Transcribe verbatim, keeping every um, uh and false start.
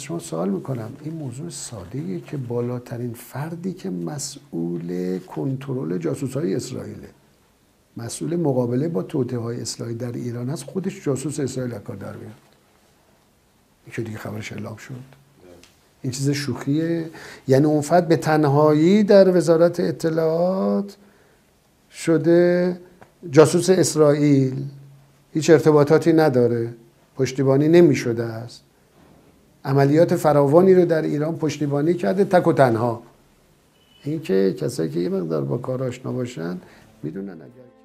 شما سوال میکنم این موضوع ساده‌ایه که بالاترین فردی که مسئول کنترل جاسوس‌های اسرائیل، مسئول مقابله با توطئه‌های اسرائیل در ایران هست، خودش جاسوس اسرائیل کار در میاد. این که دیگه خبرش اعلام شد. این چیز شوخیه. یعنی اون فرد به تنهایی در وزارت اطلاعات شده جاسوس اسرائیل، هیچ ارتباطاتی نداره، پشتیبانی نمی شده است، عملیات فراوانی رو در ایران پشتیبانی کرده تک و تنها. این که کسایی که یه مقدار با کار آشنا باشن میدونن اگر